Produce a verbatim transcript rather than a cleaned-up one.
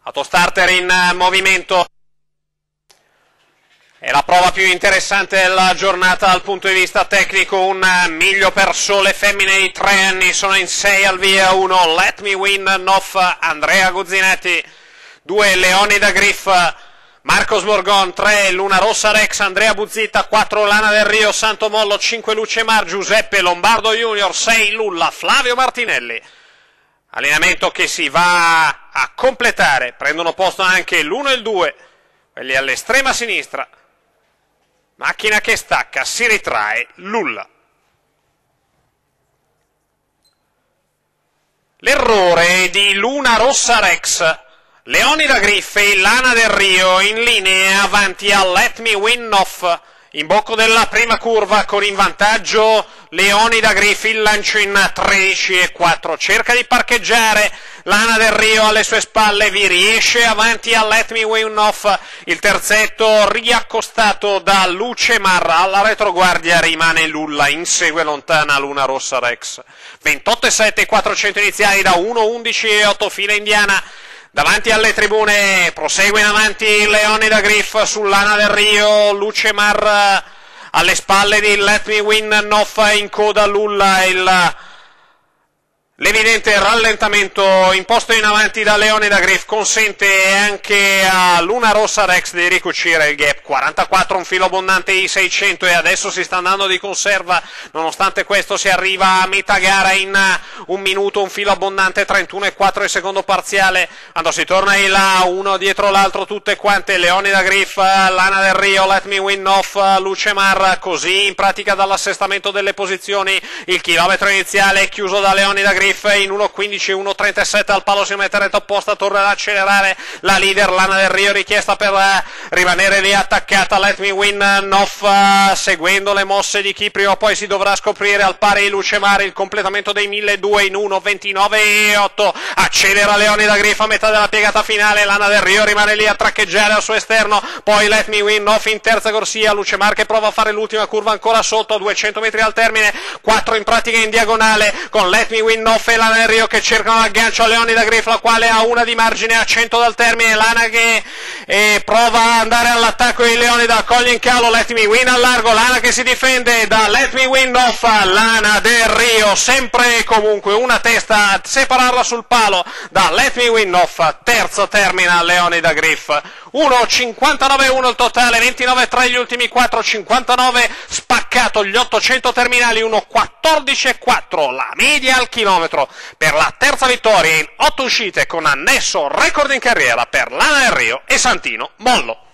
Autostarter in movimento. È la prova più interessante della giornata dal punto di vista tecnico, un miglio per sole femmine di tre anni, sono in sei al via, uno Let Me Win Off Andrea Guzzinetti, due Leonida Griff Marcos Morgon, tre Luna Rossa Rex Andrea Buzzitta, quattro Lana del Rio Santo Mollo, cinque Luce Mar Giuseppe Lombardo Junior, sei Lulla Flavio Martinelli. Allenamento che si va a completare, prendono posto anche l'uno e il due, quelli all'estrema sinistra. Macchina che stacca, si ritrae, Lulla. L'errore di Luna Rossa Rex, Leonida Griff e Lana del Rio in linea avanti a Let Me Win Off, in bocca della prima curva con in vantaggio Leonida Griff, il lancio in tredici e quattro, cerca di parcheggiare Lana del Rio alle sue spalle, vi riesce avanti a Let Me Win Off, il terzetto riaccostato da Luce Mar, alla retroguardia rimane Lulla, insegue lontana Luna Rossa Rex, ventotto e sette, quattrocento iniziali da uno undici e otto, fila indiana. Davanti alle tribune prosegue in avanti Leonida Griff su Lana del Rio, Luce Mar alle spalle di Let Me Win Off, in coda Lulla, il l'evidente rallentamento imposto in avanti da Leonida Griff consente anche a Luna Rossa Rex di ricucire il gap, quarantaquattro, un filo abbondante i seicento e adesso si sta andando di conserva, nonostante questo si arriva a metà gara in un minuto, un filo abbondante, trentuno e quattro il secondo parziale, quando si torna in là uno dietro l'altro tutte quante, Leonida Griff, Lana del Rio, Let Me Win Off, Luce Mar, così in pratica dall'assestamento delle posizioni, il chilometro iniziale è chiuso da Leonida Griff in uno quindici, uno trentasette al palo, si mette retta opposta, torna ad accelerare la leader Lana del Rio, richiesta per uh, rimanere lì attaccata Let Me Win Off, uh, seguendo le mosse di chi prima o poi si dovrà scoprire al pari Luce Mar, il completamento dei milleduecento in uno ventinove e otto, accelera Leonida Griff a metà della piegata finale, Lana del Rio rimane lì a traccheggiare al suo esterno, poi Let Me Win Off in terza corsia, Luce Mar che prova a fare l'ultima curva ancora sotto, a duecento metri al termine, quattro in pratica in diagonale con Let Me Win Off e Lana del Rio che cercano l'aggancio a Leonida Griff, la quale ha una di margine a cento dal termine, Lana che eh, prova a andare all'attacco di Leonida, coglie in calo, Let Me Win al largo, Lana che si difende da Let Me Win Off, Lana del Rio sempre e comunque una testa a separarla sul palo da Let Me Win Off, terzo termina Leonida Griff, uno cinquantanove uno il totale, ventinove tre gli ultimi quattro, cinquantanove spaccato gli ottocento terminali, uno quattordici e quattro la media al chilometro per la terza vittoria in otto uscite con annesso record in carriera per Lana del Rio e Santino Mollo.